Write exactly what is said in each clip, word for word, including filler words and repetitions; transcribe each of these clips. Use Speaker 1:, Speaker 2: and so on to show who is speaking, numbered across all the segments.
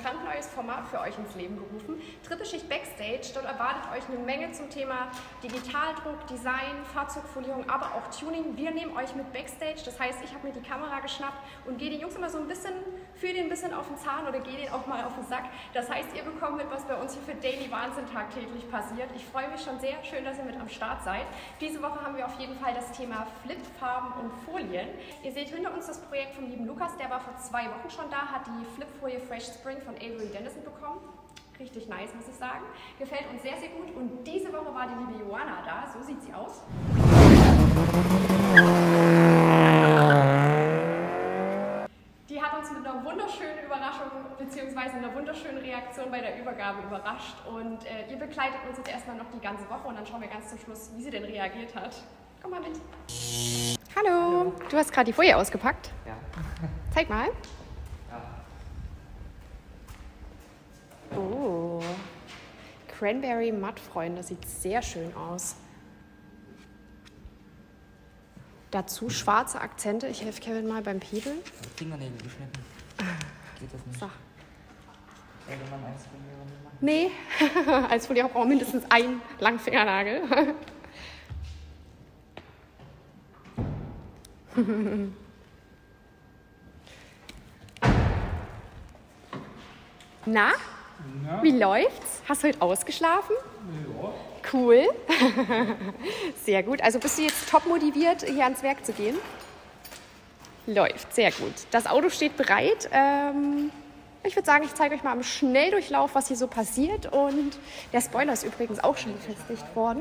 Speaker 1: brandneues Format für euch ins Leben gerufen. Trippelschicht Backstage. Dort erwartet euch eine Menge zum Thema Digitaldruck, Design, Fahrzeugfolierung, aber auch Tuning. Wir nehmen euch mit Backstage. Das heißt, ich habe mir die Kamera geschnappt und gehe den Jungs immer so ein bisschen, fühle den ein bisschen auf den Zahn oder gehe den auch mal auf den Sack. Das heißt, ihr bekommt mit, was bei uns hier für Daily Wahnsinn tagtäglich passiert. Ich freue mich schon sehr. Schön, dass ihr mit am Start seid. Diese Woche haben wir auf jeden Fall das Thema Flip, Farben und Folien. Ihr seht hinter uns das Projekt vom lieben Lukas, der war vor zwei Wochen schon da, hat die Flipfolie Fresh Spring von Avery Dennison bekommen. Richtig nice, muss ich sagen. Gefällt uns sehr, sehr gut. Und diese Woche war die liebe Johanna da, so sieht sie aus. Die hat uns mit einer wunderschönen Überraschung bzw. einer wunderschönen Reaktion bei der Übergabe überrascht. Und äh, ihr begleitet uns jetzt erstmal noch die ganze Woche und dann schauen wir ganz zum Schluss, wie sie denn reagiert hat. Komm mal mit. Hallo, Hallo. Du hast gerade die Folie ausgepackt.
Speaker 2: Ja.
Speaker 1: Zeig mal.
Speaker 2: Ja.
Speaker 1: Oh, Cranberry Matt, Freunde, sieht sehr schön aus. Dazu schwarze Akzente. Ich helfe Kevin mal beim Pädeln.
Speaker 2: Fingernägel geschnitten. Geht das nicht?
Speaker 1: So.
Speaker 2: Sollte man eins Fingernägel machen?
Speaker 1: Nee, als Folierer braucht man mindestens einen Langfingernagel. Na?
Speaker 3: Na?
Speaker 1: Wie läuft's? Hast du heute ausgeschlafen?
Speaker 3: Ja.
Speaker 1: Cool. Sehr gut. Also bist du jetzt top motiviert, hier ans Werk zu gehen? Läuft, sehr gut. Das Auto steht bereit. Ähm, ich würde sagen, ich zeige euch mal im Schnelldurchlauf, was hier so passiert. Und der Spoiler ist übrigens auch schon befestigt worden.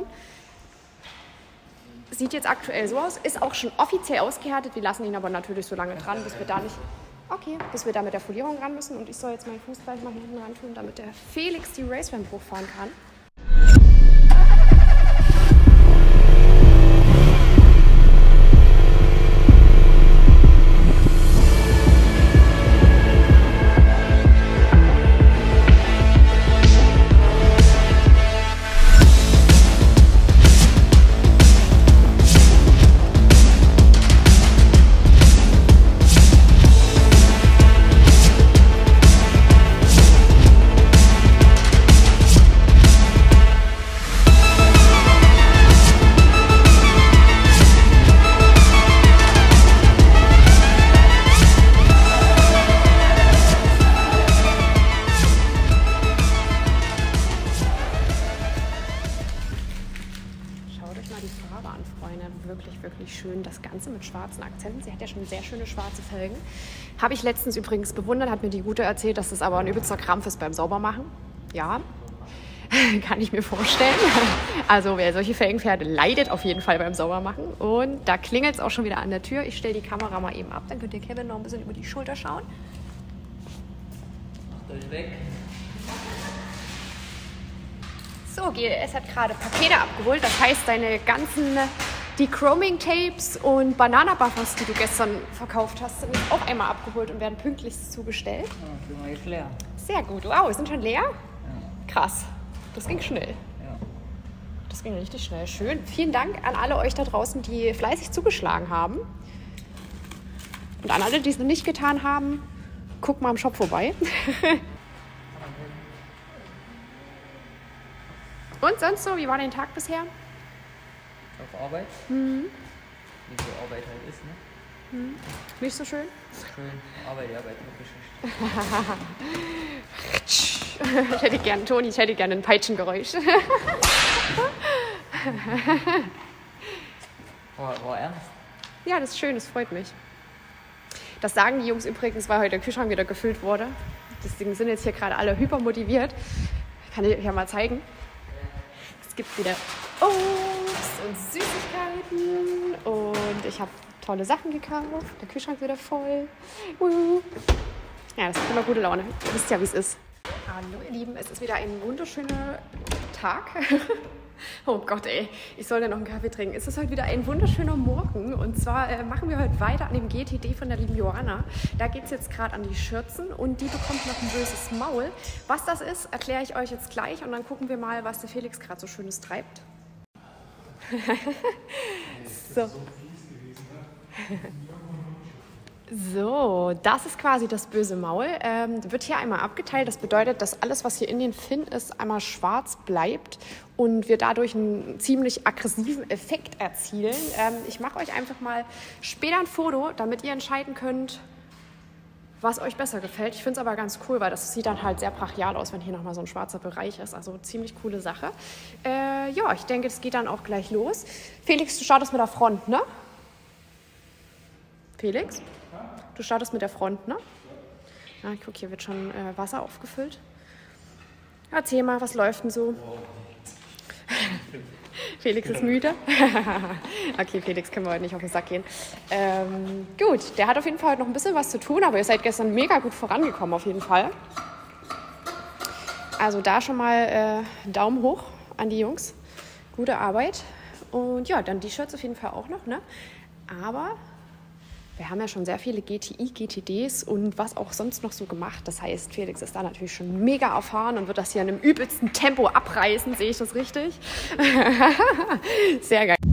Speaker 1: Sieht jetzt aktuell so aus, ist auch schon offiziell ausgehärtet. Wir lassen ihn aber natürlich so lange dran, bis wir da nicht... Okay, bis wir da mit der Folierung ran müssen. Und ich soll jetzt meinen Fuß gleich mal hinten ran tun, damit der Felix die Raceramp hochfahren kann. Wirklich, wirklich schön. Das Ganze mit schwarzen Akzenten. Sie hat ja schon sehr schöne schwarze Felgen. Habe ich letztens übrigens bewundert, hat mir die Gute erzählt, dass das aber ein übelster Krampf ist beim Saubermachen. Ja, kann ich mir vorstellen. Also wer solche Felgen fährt, leidet auf jeden Fall beim Saubermachen. Und da klingelt es auch schon wieder an der Tür. Ich stelle die Kamera mal eben ab, dann könnt ihr Kevin noch ein bisschen über die Schulter schauen.
Speaker 2: Macht euch weg.
Speaker 1: So, G L S hat gerade Pakete abgeholt. Das heißt, deine ganzen Dechroming-Tapes und Banana-Buffers, die du gestern verkauft hast, sind jetzt auch einmal abgeholt und werden pünktlichst zugestellt.
Speaker 2: Ja, sind wir jetzt leer.
Speaker 1: Sehr gut. Wow, sind schon leer?
Speaker 2: Ja.
Speaker 1: Krass. Das ging schnell.
Speaker 2: Ja.
Speaker 1: Das ging richtig schnell. Schön. Vielen Dank an alle euch da draußen, die fleißig zugeschlagen haben. Und an alle, die es noch nicht getan haben, guckt mal im Shop vorbei. Und sonst so, wie war dein Tag bisher?
Speaker 2: Auf Arbeit?
Speaker 1: Mhm.
Speaker 2: Wie so Arbeit halt ist, ne?
Speaker 1: Mhm. Nicht so schön?
Speaker 2: Schön. Arbeit, Arbeit, Geschichte.
Speaker 1: Ich hätte gerne, Toni, ich hätte gerne ein Peitschengeräusch.
Speaker 2: War, war ernst?
Speaker 1: Ja, das ist schön, das freut mich. Das sagen die Jungs übrigens, weil heute der Kühlschrank wieder gefüllt wurde. Deswegen sind jetzt hier gerade alle hypermotiviert. Kann ich euch ja mal zeigen. Es gibt wieder Obst und Süßigkeiten und ich habe tolle Sachen gekauft. Der Kühlschrank wieder voll. Uh. Ja, das ist immer gute Laune. Ihr wisst ja, wie es ist. Hallo ihr Lieben, es ist wieder ein wunderschöner Tag. Oh Gott, ey, ich soll ja noch einen Kaffee trinken. Es ist heute wieder ein wunderschöner Morgen und zwar äh, machen wir heute weiter an dem G T D von der lieben Johanna. Da geht es jetzt gerade an die Schürzen und die bekommt noch ein böses Maul. Was das ist, erkläre ich euch jetzt gleich und dann gucken wir mal, was der Felix gerade so Schönes treibt. So. So, das ist quasi das böse Maul. Ähm, wird hier einmal abgeteilt. Das bedeutet, dass alles, was hier in den Finnen ist, einmal schwarz bleibt und wir dadurch einen ziemlich aggressiven Effekt erzielen. Ähm, ich mache euch einfach mal später ein Foto, damit ihr entscheiden könnt, was euch besser gefällt. Ich finde es aber ganz cool, weil das sieht dann halt sehr brachial aus, wenn hier nochmal so ein schwarzer Bereich ist. Also ziemlich coole Sache. Äh, ja, ich denke, es geht dann auch gleich los. Felix, du startest mit der Front, ne? Felix? Du startest mit der Front, ne? Ja, ich guck, hier wird schon äh, Wasser aufgefüllt. Erzähl mal, was läuft denn so? Felix ist müde. Okay, Felix können wir heute nicht auf den Sack gehen. Ähm, gut, der hat auf jeden Fall heute noch ein bisschen was zu tun, aber ihr seid gestern mega gut vorangekommen auf jeden Fall. Also da schon mal äh, Daumen hoch an die Jungs. Gute Arbeit. Und ja, dann die Shirts auf jeden Fall auch noch, ne? Aber wir haben ja schon sehr viele G T I, G T Ds und was auch sonst noch so gemacht. Das heißt, Felix ist da natürlich schon mega erfahren und wird das hier in einem übelsten Tempo abreißen. Sehe ich das richtig? Sehr geil.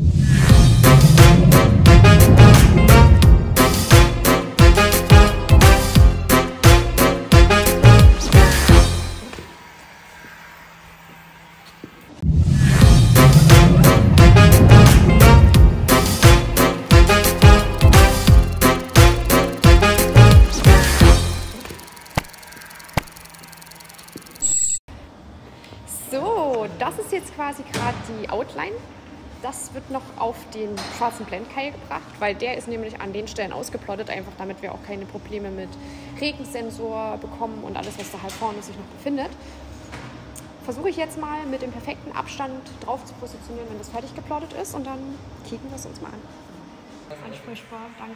Speaker 1: So, das ist jetzt quasi gerade die Outline. Das wird noch auf den schwarzen Blendkeil gebracht, weil der ist nämlich an den Stellen ausgeplottet, einfach damit wir auch keine Probleme mit Regensensor bekommen und alles, was da halt vorne sich noch befindet. Versuche ich jetzt mal mit dem perfekten Abstand drauf zu positionieren, wenn das fertig geplottet ist, und dann kicken wir es uns mal an. Ansprechbar, danke.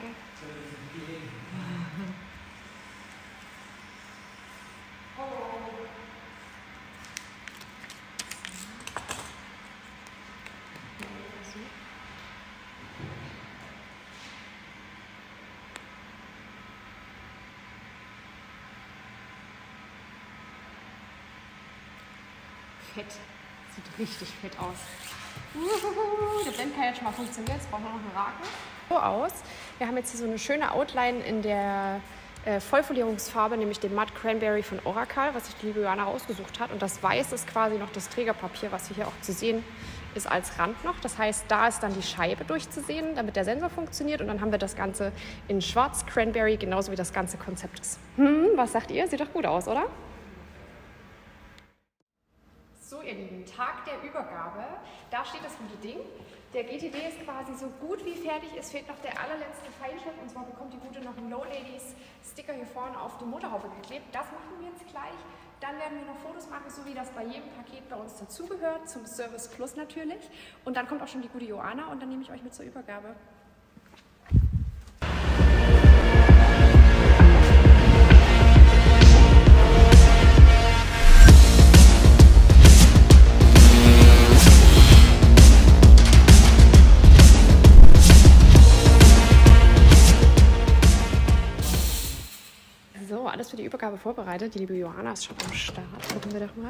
Speaker 1: Fett. Sieht richtig fett aus. Uhuhu, der Blend kann jetzt schon mal funktionieren. Jetzt brauchen wir noch einen Raken. So aus. Wir haben jetzt hier so eine schöne Outline in der äh, Vollfolierungsfarbe, nämlich den Matte Cranberry von Oracle, was sich die liebe Johanna ausgesucht hat. Und das Weiß ist quasi noch das Trägerpapier, was hier auch zu sehen ist als Rand noch. Das heißt, da ist dann die Scheibe durchzusehen, damit der Sensor funktioniert. Und dann haben wir das Ganze in Schwarz Cranberry, genauso wie das ganze Konzept ist. Hm, was sagt ihr? Sieht doch gut aus, oder? So, ihr Lieben, Tag der Übergabe. Da steht das gute Ding. Der G T D ist quasi so gut wie fertig. Es fehlt noch der allerletzte Feinschliff. Und zwar bekommt die Gute noch einen Low Ladies Sticker hier vorne auf die Motorhaube geklebt. Das machen wir jetzt gleich. Dann werden wir noch Fotos machen, so wie das bei jedem Paket bei uns dazugehört. Zum Service Plus natürlich. Und dann kommt auch schon die gute Johanna und dann nehme ich euch mit zur Übergabe. Alles für die Übergabe vorbereitet. Die liebe Johanna ist schon am Start. Gucken wir doch mal.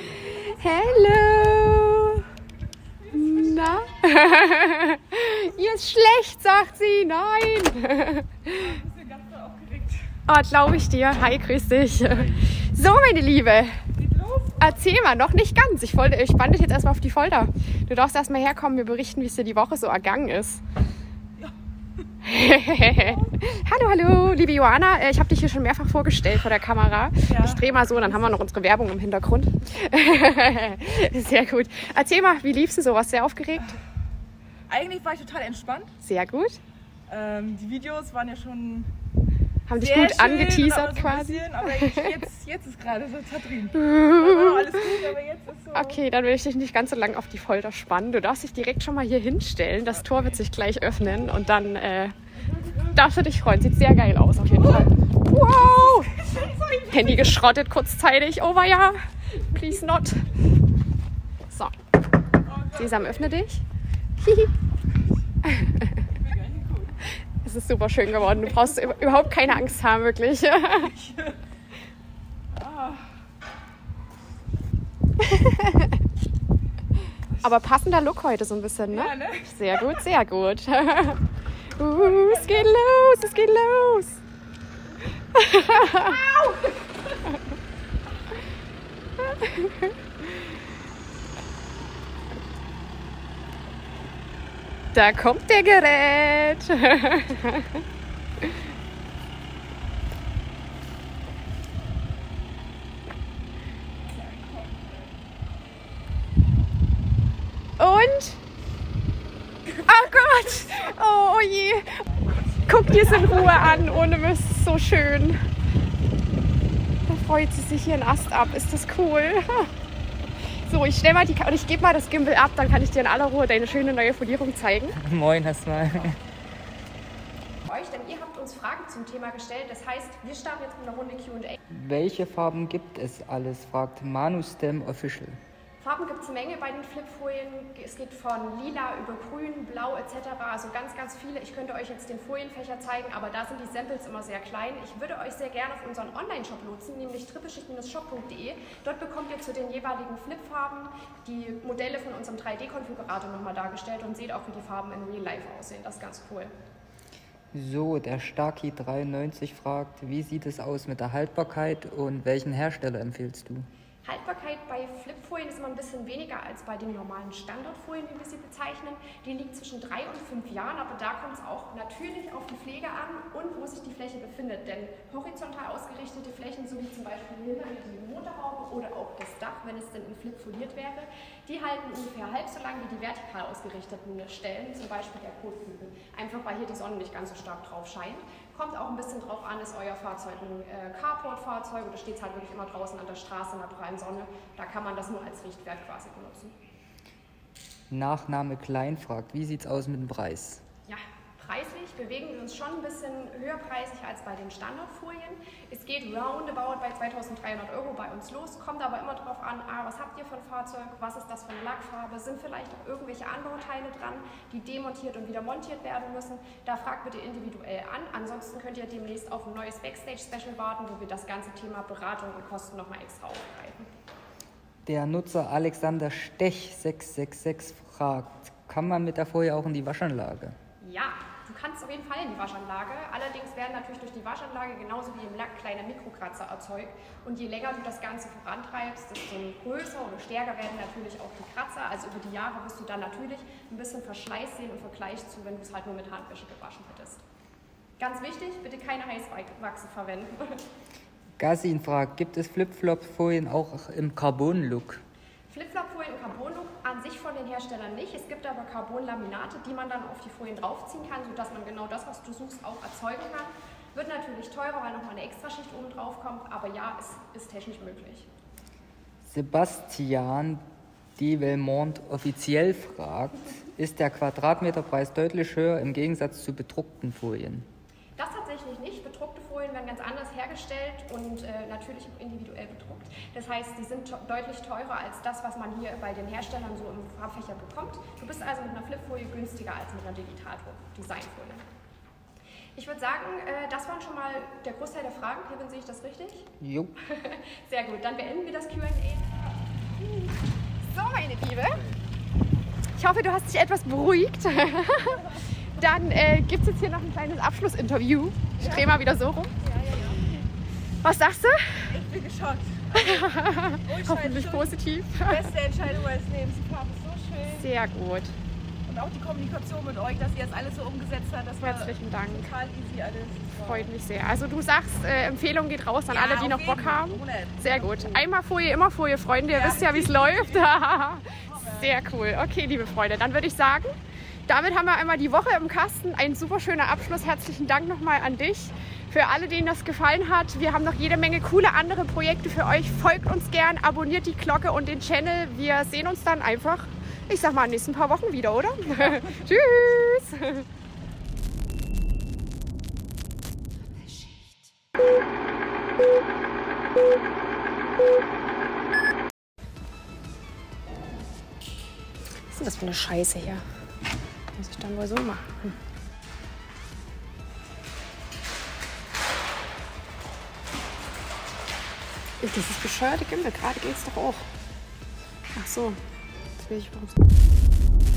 Speaker 1: Hello! Na? Ihr ist schlecht, sagt sie. Nein! Ich bin ganz aufgeregt. Oh, glaube ich dir. Hi, grüß dich. So, meine Liebe. Erzähl mal, noch nicht ganz. Ich, wollte, ich spanne dich jetzt erstmal auf die Folter. Du darfst erstmal herkommen, mir berichten, wie es dir die Woche so ergangen ist. Hallo, hallo, liebe Johanna. Ich habe dich hier schon mehrfach vorgestellt vor der Kamera. Ja. Ich drehe mal so, dann haben wir noch unsere Werbung im Hintergrund. Sehr gut. Erzähl mal, wie lief's denn so? Warst du sehr aufgeregt?
Speaker 3: Eigentlich war ich total entspannt.
Speaker 1: Sehr gut.
Speaker 3: Ähm, die Videos waren ja schon
Speaker 1: haben dich gut angeteasert
Speaker 3: so
Speaker 1: quasi.
Speaker 3: Bisschen, aber jetzt, jetzt ist gerade so zertrieben. War noch alles gut, aber jetzt ist so.
Speaker 1: Okay, dann will ich dich nicht ganz so lange auf die Folter spannen. Du darfst dich direkt schon mal hier hinstellen. Das Tor wird sich gleich öffnen und dann äh, darfst du dich freuen. Sieht sehr geil aus auf jeden Fall. Wow! Handy geschrottet kurzzeitig. Oh ja, please not. So. Sesam, öffne dich. Es ist super schön geworden. Du brauchst überhaupt keine Angst haben, wirklich. Aber passender Look heute so ein bisschen, ne?
Speaker 3: Ja, ne?
Speaker 1: Sehr gut, sehr gut. Uh, es geht los, es geht los. Da kommt der Gerät. Und? Oh Gott! Oh, oh je! Guck dir es in Ruhe an, ohne Mist, so schön. Da freut sie sich hier einen Ast ab. Ist das cool? So, ich stell mal die Ka- und ich gebe mal das Gimbal ab, dann kann ich dir in aller Ruhe deine schöne neue Folierung zeigen.
Speaker 2: Moin erstmal.
Speaker 1: Euch, denn ihr habt uns Fragen zum Thema gestellt. Das heißt, wir starten jetzt mit einer Runde Q und A.
Speaker 2: Welche Farben gibt es alles? Fragt Manustem Official.
Speaker 1: Farben gibt es eine Menge bei den Flipfolien. Es geht von lila über grün, blau et cetera. Also ganz, ganz viele. Ich könnte euch jetzt den Folienfächer zeigen, aber da sind die Samples immer sehr klein. Ich würde euch sehr gerne auf unseren Online-Shop lotsen, nämlich trippelschicht shop punkt de. Dort bekommt ihr zu den jeweiligen Flipfarben die Modelle von unserem drei D-Konfigurator nochmal dargestellt und seht auch, wie die Farben in Real Life aussehen. Das ist ganz cool.
Speaker 2: So, der Starkey dreiundneunzig fragt, wie sieht es aus mit der Haltbarkeit und welchen Hersteller empfiehlst du?
Speaker 1: Haltbarkeit bei Flipfolien ist immer ein bisschen weniger als bei den normalen Standardfolien, wie wir sie bezeichnen. Die liegt zwischen drei und fünf Jahren, aber da kommt es auch natürlich auf die Pflege an und wo sich die Fläche befindet. Denn horizontal ausgerichtete Flächen, so wie zum Beispiel hier die Motorhaube oder auch das Dach, wenn es denn in Flip foliert wäre, die halten ungefähr halb so lang wie die vertikal ausgerichteten Stellen, zum Beispiel der Kotflügel. Einfach weil hier die Sonne nicht ganz so stark drauf scheint. Kommt auch ein bisschen drauf an, ist euer Fahrzeug ein äh, Carport-Fahrzeug oder steht es halt wirklich immer draußen an der Straße in der prallen Sonne. Da kann man das nur als Richtwert quasi benutzen.
Speaker 2: Nachname Klein fragt, wie sieht es aus mit dem Preis?
Speaker 1: Ja, preislich bewegen wir uns schon ein bisschen höherpreisig als bei den Standardfolien. Es geht roundabout bei zweitausenddreihundert Euro bei uns los, kommt aber immer darauf an, ah, was habt ihr für ein Fahrzeug, was ist das für eine Lackfarbe, sind vielleicht auch irgendwelche andere Teile dran, die demontiert und wieder montiert werden müssen. Da fragt bitte individuell an. Ansonsten könnt ihr demnächst auf ein neues Backstage-Special warten, wo wir das ganze Thema Beratung und Kosten nochmal extra aufgreifen.
Speaker 2: Der Nutzer Alexander Stech sechs sechs sechs fragt, kann man mit der Folie auch in die Waschanlage?
Speaker 1: Ja, du kannst auf jeden Fall in die Waschanlage. Allerdings werden natürlich durch die Waschanlage genauso wie im Lack kleine Mikrokratzer erzeugt. Und je länger du das Ganze vorantreibst, desto größer oder stärker werden natürlich auch die Kratzer. Also über die Jahre wirst du dann natürlich ein bisschen Verschleiß sehen im Vergleich zu, wenn du es halt nur mit Handwäsche gewaschen hättest. Ganz wichtig, bitte keine Heißwachse verwenden.
Speaker 2: Gassin fragt, gibt es Flip-Flop-Folien auch im Carbon-Look?
Speaker 1: Flip-Flop-Folien im Carbon-Look an sich von den Herstellern nicht. Es gibt aber Carbon-Laminate, die man dann auf die Folien draufziehen kann, sodass man genau das, was du suchst, auch erzeugen kann. Wird natürlich teurer, weil nochmal eine Extraschicht oben drauf kommt, aber ja, es ist technisch möglich.
Speaker 2: Sebastian de Belmont offiziell fragt, ist der Quadratmeterpreis deutlich höher im Gegensatz zu bedruckten Folien?
Speaker 1: Das tatsächlich nicht. Bedruckte Folien werden ganz anders hergestellt und äh, natürlich auch individuell bedruckt. Das heißt, die sind deutlich teurer als das, was man hier bei den Herstellern so im Farbfächer bekommt. Du bist also mit einer Flipfolie günstiger als mit einer Digitaldruck-Designfolie. Ich würde sagen, äh, das waren schon mal der Großteil der Fragen. Kevin, sehe ich das richtig?
Speaker 2: Jo.
Speaker 1: Sehr gut, dann beenden wir das Q und A. So, meine Liebe. Ich hoffe, du hast dich etwas beruhigt. Dann äh, gibt es jetzt hier noch ein kleines Abschlussinterview. Ich drehe mal wieder so rum.
Speaker 3: Ja, ja, ja.
Speaker 1: Was sagst du?
Speaker 3: Ich bin geschockt.
Speaker 1: Hoffentlich positiv.
Speaker 3: Die beste Entscheidung meines Lebens. Die Farbe ist so schön.
Speaker 1: Sehr gut.
Speaker 3: Und auch die Kommunikation mit euch, dass ihr das alles so umgesetzt habt. Das war
Speaker 1: Herzlichen Dank.
Speaker 3: total easy alles.
Speaker 1: Freut mich sehr. Also du sagst, äh, Empfehlung geht raus an
Speaker 3: Ja,
Speaker 1: alle, die
Speaker 3: auf
Speaker 1: noch Bock
Speaker 3: jeden.
Speaker 1: haben.
Speaker 3: hundert.
Speaker 1: Sehr gut. Einmal Folie, immer Folie, Freunde. Ihr
Speaker 3: Ja.
Speaker 1: wisst ja, wie es läuft. Sehr cool. Okay, liebe Freunde, dann würde ich sagen, damit haben wir einmal die Woche im Kasten. Ein super schöner Abschluss. Herzlichen Dank nochmal an dich. Für alle, denen das gefallen hat. Wir haben noch jede Menge coole andere Projekte für euch. Folgt uns gern, abonniert die Glocke und den Channel. Wir sehen uns dann einfach, ich sag mal, in den nächsten paar Wochen wieder, oder? Tschüss! Was ist denn das für eine Scheiße hier? Muss ich dann wohl so machen. Hm. Dieses bescheuerte Gimbal, gerade geht's doch auch. Ach so, jetzt will ich warum.